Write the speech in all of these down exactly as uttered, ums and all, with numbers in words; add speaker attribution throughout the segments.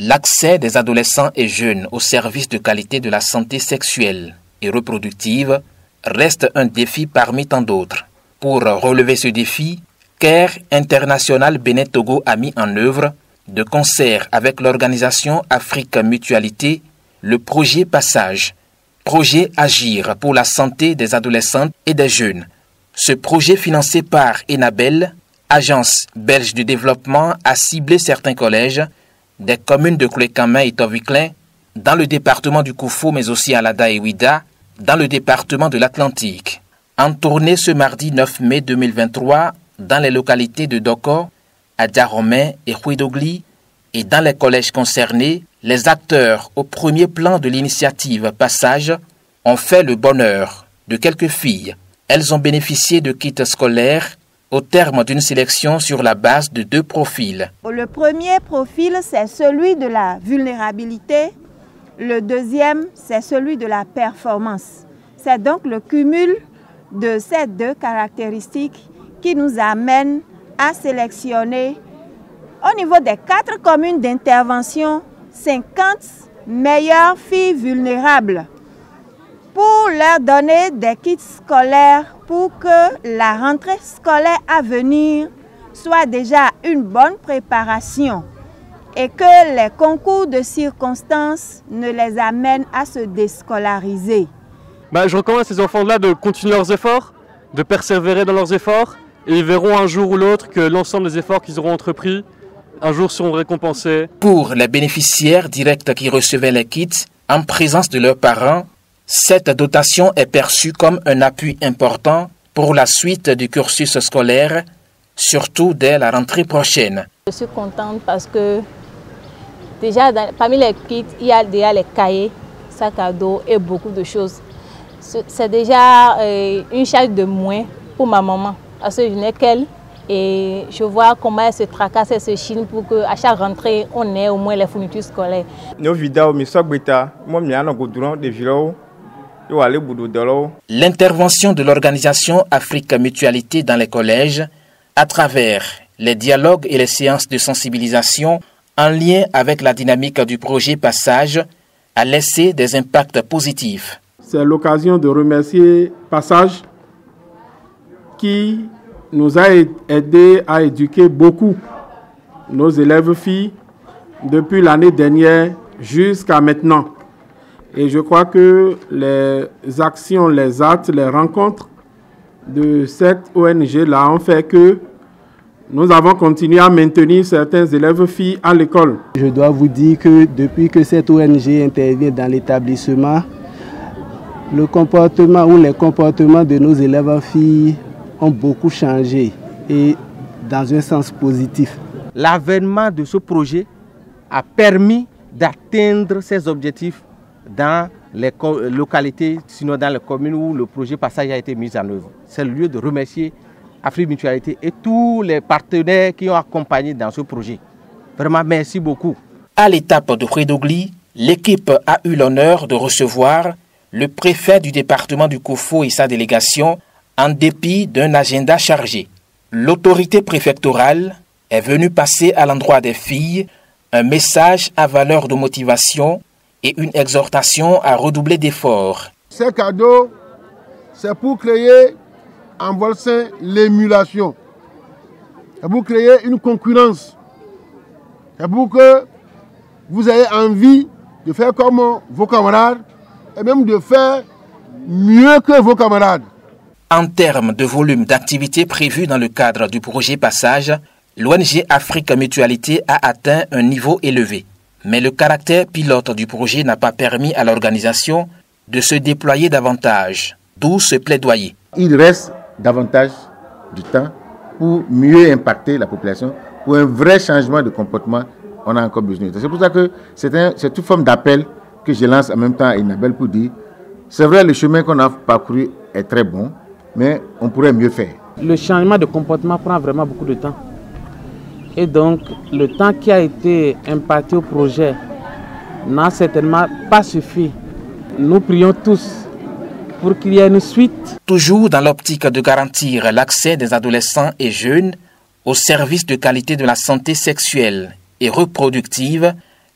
Speaker 1: L'accès des adolescents et jeunes aux services de qualité de la santé sexuelle et reproductive reste un défi parmi tant d'autres. Pour relever ce défi, CARE International Bénin Togo a mis en œuvre, de concert avec l'organisation Afrique Mutualité, le projet Passage, projet Agir pour la santé des adolescents et des jeunes. Ce projet financé par Enabel, agence belge de développement, a ciblé certains collèges des communes de Koulékamin et Toviklen, dans le département du Koufou, mais aussi à Lada et Ouida, dans le département de l'Atlantique. En tournée ce mardi neuf mai deux mille vingt-trois, dans les localités de Doko, Adjaromain et Huidogli, et dans les collèges concernés, les acteurs au premier plan de l'initiative Passage ont fait le bonheur de quelques filles. Elles ont bénéficié de kits scolaires au terme d'une sélection sur la base de deux profils.
Speaker 2: Le premier profil, c'est celui de la vulnérabilité. Le deuxième, c'est celui de la performance. C'est donc le cumul de ces deux caractéristiques qui nous amène à sélectionner au niveau des quatre communes d'intervention cinquante meilleures filles vulnérables pour leur donner des kits scolaires pour que la rentrée scolaire à venir soit déjà une bonne préparation et que les concours de circonstances ne les amènent à se déscolariser.
Speaker 3: Bah, je recommande à ces enfants-là de continuer leurs efforts, de persévérer dans leurs efforts, et ils verront un jour ou l'autre que l'ensemble des efforts qu'ils auront entrepris, un jour seront récompensés.
Speaker 1: Pour les bénéficiaires directs qui recevaient les kits, en présence de leurs parents, cette dotation est perçue comme un appui important pour la suite du cursus scolaire, surtout dès la rentrée prochaine.
Speaker 4: Je suis contente parce que déjà dans, parmi les kits, il y a déjà les cahiers, sacs à dos et beaucoup de choses. C'est déjà euh, une charge de moins pour ma maman, parce que je n'ai qu'elle et je vois comment elle se tracasse et se chine pour qu'à chaque rentrée, on ait au moins les fournitures scolaires.
Speaker 1: L'intervention de l'organisation Afrique Mutualité dans les collèges, à travers les dialogues et les séances de sensibilisation en lien avec la dynamique du projet Passage, a laissé des impacts positifs.
Speaker 5: C'est l'occasion de remercier Passage qui nous a aidé à éduquer beaucoup nos élèves filles depuis l'année dernière jusqu'à maintenant. Et je crois que les actions, les actes, les rencontres de cette O N G-là ont fait que nous avons continué à maintenir certains élèves filles à l'école.
Speaker 6: Je dois vous dire que depuis que cette O N G intervient dans l'établissement, le comportement ou les comportements de nos élèves filles ont beaucoup changé et dans un sens positif.
Speaker 7: L'avènement de ce projet a permis d'atteindre ces objectifs dans les localités, sinon dans les communes où le projet Passage a été mis en œuvre. C'est le lieu de remercier Afrique Mutualité et tous les partenaires qui ont accompagné dans ce projet. Vraiment, merci beaucoup.
Speaker 1: À l'étape de Huidogli, l'équipe a eu l'honneur de recevoir le préfet du département du Koufou et sa délégation en dépit d'un agenda chargé. L'autorité préfectorale est venue passer à l'endroit des filles un message à valeur de motivation et une exhortation à redoubler d'efforts.
Speaker 8: Ce cadeau, c'est pour créer en Volsin l'émulation. C'est pour créer une concurrence. C'est pour que vous ayez envie de faire comme vos camarades et même de faire mieux que vos camarades.
Speaker 1: En termes de volume d'activités prévues dans le cadre du projet Passage, l'O N G Afrique Mutualité a atteint un niveau élevé. Mais le caractère pilote du projet n'a pas permis à l'organisation de se déployer davantage, d'où ce plaidoyer.
Speaker 9: Il reste davantage du temps pour mieux impacter la population, pour un vrai changement de comportement, on a encore besoin. C'est pour ça que c'est un, c'est une forme d'appel que je lance en même temps à Enabel pour dire, c'est vrai, le chemin qu'on a parcouru est très bon, mais on pourrait mieux faire.
Speaker 6: Le changement de comportement prend vraiment beaucoup de temps. Et donc, le temps qui a été imparti au projet n'a certainement pas suffi. Nous prions tous pour qu'il y ait une suite.
Speaker 1: Toujours dans l'optique de garantir l'accès des adolescents et jeunes aux services de qualité de la santé sexuelle et reproductive,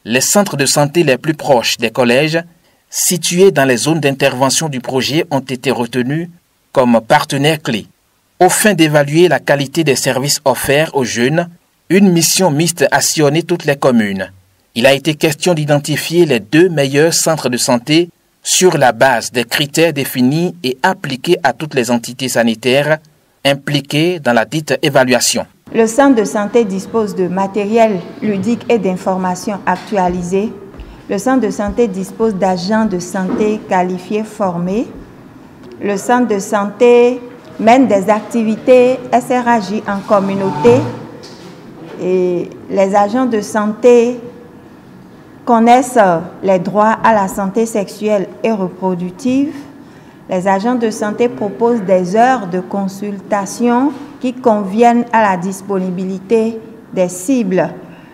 Speaker 1: les centres de santé les plus proches des collèges, situés dans les zones d'intervention du projet, ont été retenus comme partenaires clés. Au fin d'évaluer la qualité des services offerts aux jeunes, une mission mixte a sillonné toutes les communes. Il a été question d'identifier les deux meilleurs centres de santé sur la base des critères définis et appliqués à toutes les entités sanitaires impliquées dans la dite évaluation.
Speaker 2: Le centre de santé dispose de matériel ludique et d'informations actualisées. Le centre de santé dispose d'agents de santé qualifiés formés. Le centre de santé mène des activités S R A J en communauté et les agents de santé connaissent les droits à la santé sexuelle et reproductive. Les agents de santé proposent des heures de consultation qui conviennent à la disponibilité des cibles.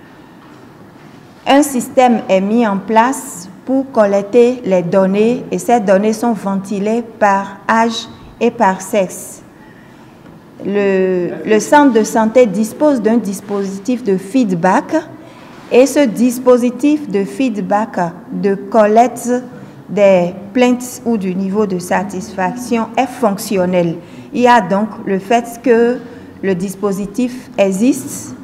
Speaker 2: Un système est mis en place pour collecter les données et ces données sont ventilées par âge et par sexe. Le, le centre de santé dispose d'un dispositif de feedback et ce dispositif de feedback de collecte des plaintes ou du niveau de satisfaction est fonctionnel. Il y a donc le fait que le dispositif existe,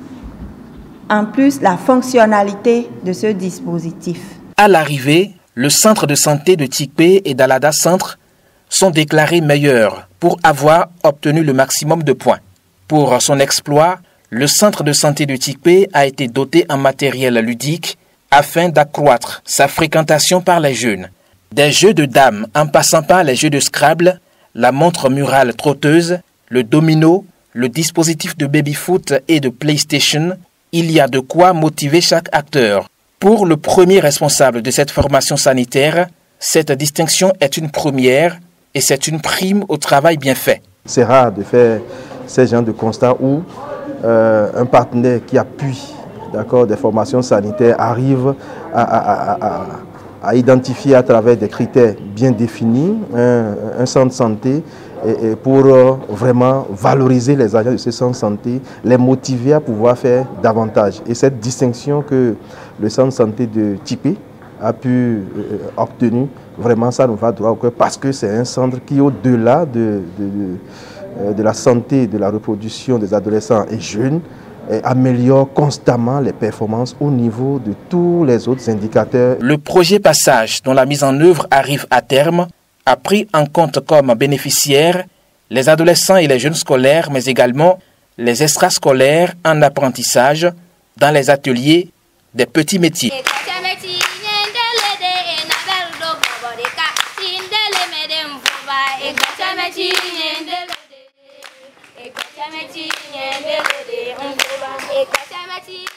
Speaker 2: en plus la fonctionnalité de ce dispositif.
Speaker 1: À l'arrivée, le centre de santé de Tikpé et d'Alada Centre sont déclarés meilleurs pour avoir obtenu le maximum de points. Pour son exploit, le centre de santé de Tikpé a été doté en matériel ludique afin d'accroître sa fréquentation par les jeunes. Des jeux de dames en passant par les jeux de Scrabble, la montre murale trotteuse, le domino, le dispositif de baby-foot et de PlayStation, il y a de quoi motiver chaque acteur. Pour le premier responsable de cette formation sanitaire, cette distinction est une première et c'est une prime au travail bien fait.
Speaker 10: C'est rare de faire ces genres de constats où euh, un partenaire qui appuie d'accord, des formations sanitaires arrive à, à, à, à, à identifier à travers des critères bien définis un, un centre de santé et, et pour euh, vraiment valoriser les agents de ce centre de santé, les motiver à pouvoir faire davantage. Et cette distinction que le centre de santé de Tikpé a pu euh, obtenir, vraiment ça nous va droit au cœur parce que c'est un centre qui, au-delà de, de, de, de la santé, de la reproduction des adolescents et jeunes, améliore constamment les performances au niveau de tous les autres indicateurs.
Speaker 1: Le projet Passage, dont la mise en œuvre arrive à terme, a pris en compte comme bénéficiaires les adolescents et les jeunes scolaires, mais également les extrascolaires en apprentissage dans les ateliers des petits métiers.
Speaker 11: Eka